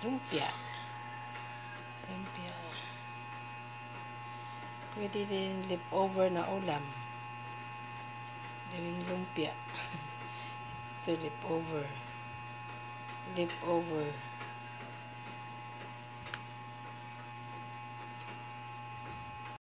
Lumpia. Lumpia. Pwede din leftover na ulam. Gawing lumpia. Ito leftover. Leftover.